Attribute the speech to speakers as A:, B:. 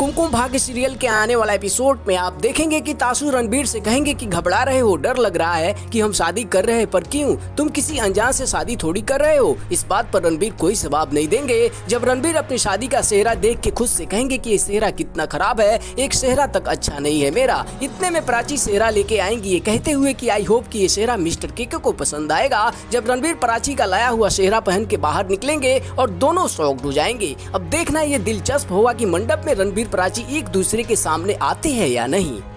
A: Kumkum Bhagya serial के आने वाला एपिसोड में आप देखेंगे कि तासु रणबीर से कहेंगे कि घबरा रहे हो, डर लग रहा है कि हम शादी कर रहे हैं, पर क्यों? तुम किसी अनजान से शादी थोड़ी कर रहे हो। इस बात पर रणबीर कोई जवाब नहीं देंगे। जब रणबीर अपनी शादी का सेहरा देख के खुद से कहेंगे कि ये सेहरा कितना खराब है, एक सेहरा तक अच्छा नहीं है मेरा। इतने में प्राची सेहरा लेके आएंगी, ये कहते हुए कि आई होप कि ये सेहरा मिस्टर केके को पसंद आएगा। जब रणबीर प्राची का लाया हुआ सेहरा पहन के बाहर निकलेंगे और दोनों शॉक्ड हो जाएंगे। अब देखना ये दिलचस्प होगा कि मंडप में रणबीर प्राची एक दूसरे के सामने आते हैं या नहीं।